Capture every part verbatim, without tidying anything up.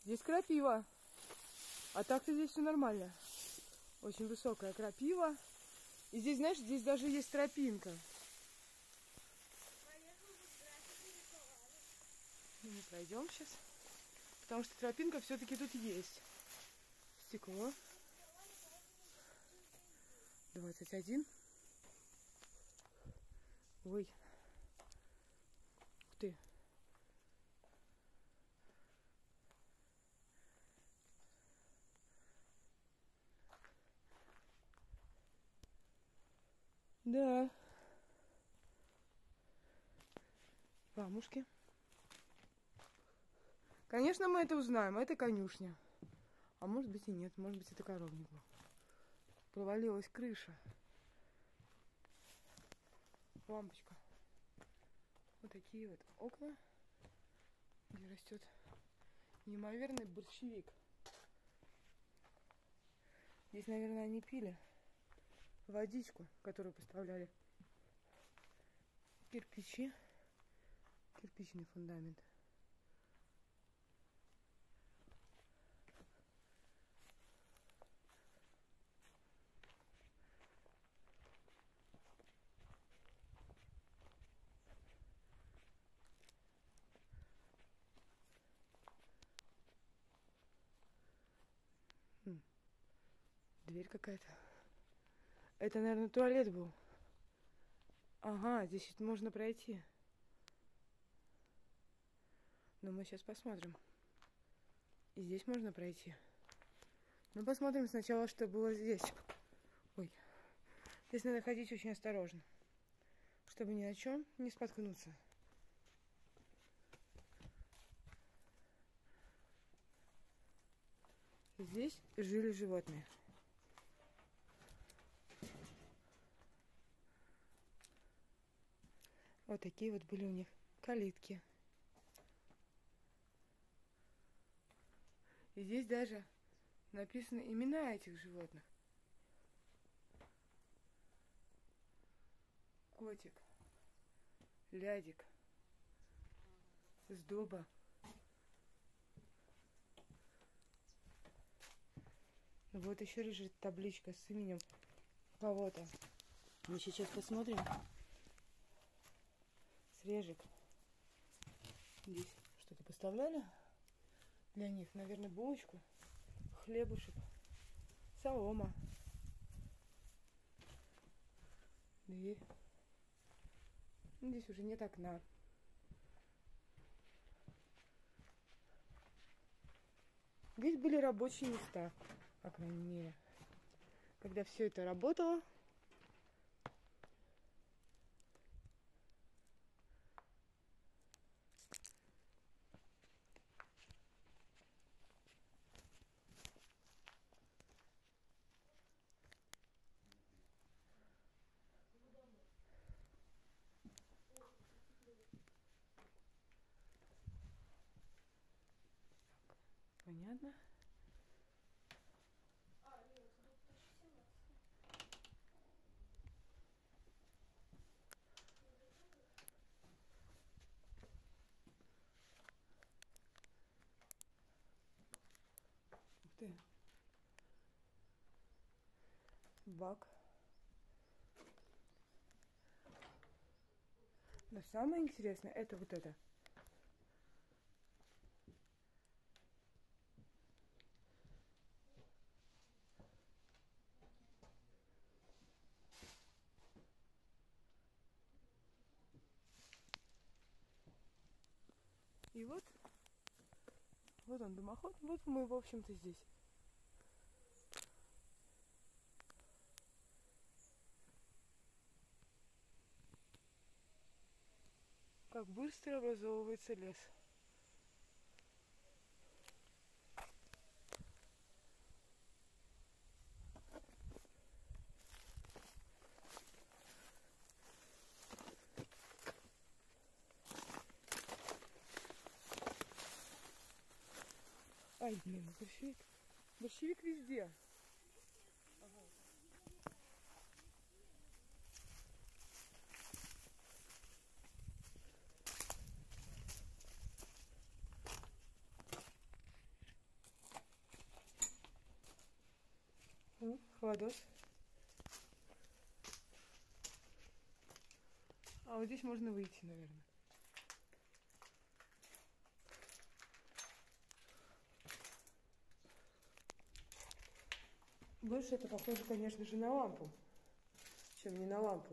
Здесь крапива. А так-то здесь все нормально. Очень высокая крапива. И здесь, знаешь, здесь даже есть тропинка. Ну, мы пройдем сейчас. Потому что тропинка все-таки тут есть. Стекло. двадцать один. Ой. Ух ты. Да. Камушки. Конечно, мы это узнаем. Это конюшня. А может быть и нет. Может быть, это коровник был. Провалилась крыша. Лампочка. Вот такие вот окна, где растет неимоверный борщевик. Здесь, наверное, они пили водичку, которую поставляли. Кирпичи. Кирпичный фундамент. Хм. Дверь какая-то. Это, наверное, туалет был. Ага, здесь можно пройти. Но мы сейчас посмотрим. И здесь можно пройти. Ну, посмотрим сначала, что было здесь. Ой. Здесь надо ходить очень осторожно, чтобы ни о чем не споткнуться. Здесь жили животные. Вот такие вот были у них калитки. И здесь даже написаны имена этих животных. Котик, Лядик, Сдоба. Вот еще лежит табличка с именем кого-то. Мы сейчас посмотрим. Срежик. Здесь что-то поставляли для них. Наверное, булочку, хлебушек, солома. Дверь. Здесь уже нет окна. Здесь были рабочие места, по крайней мере. Когда все это работало, понятно. Ух ты. Бак. Но самое интересное это вот это. И вот, вот он дымоход, вот мы, в общем-то, здесь. Как быстро образовывается лес. Ай, блин, борщевик. Борщевик везде. Ага. Холодос. А вот здесь можно выйти, наверное. Больше это похоже, конечно же, на лампу, чем не на лампу.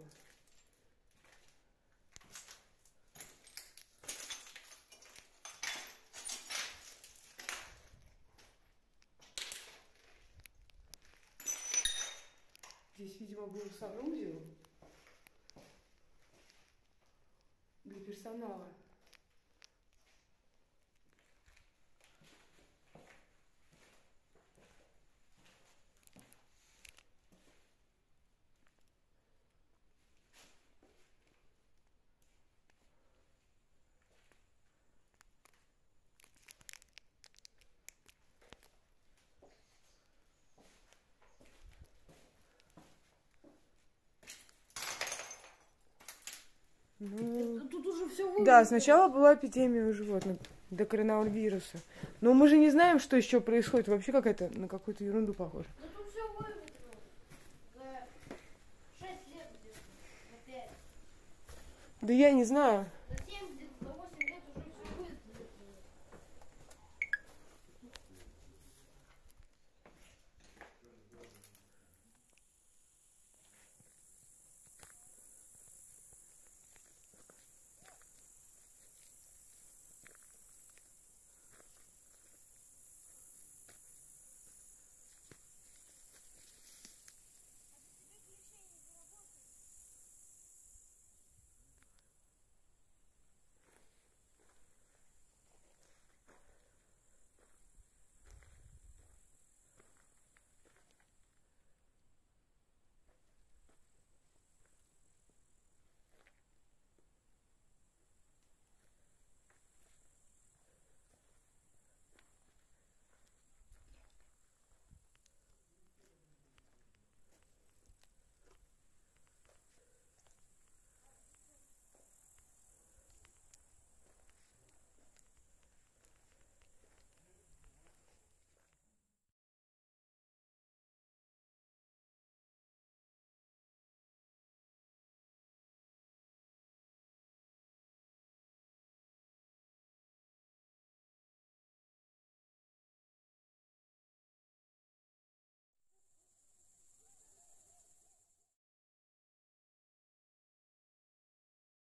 Здесь, видимо, был санузел для персонала. Ну, тут уже все выбрано. Да, сначала была эпидемия у животных до коронавируса. Но мы же не знаем, что еще происходит. Вообще какая-то на какую-то ерунду похоже. Да тут все выветрилось. За шесть лет где-то. За пять. Да я не знаю. За семь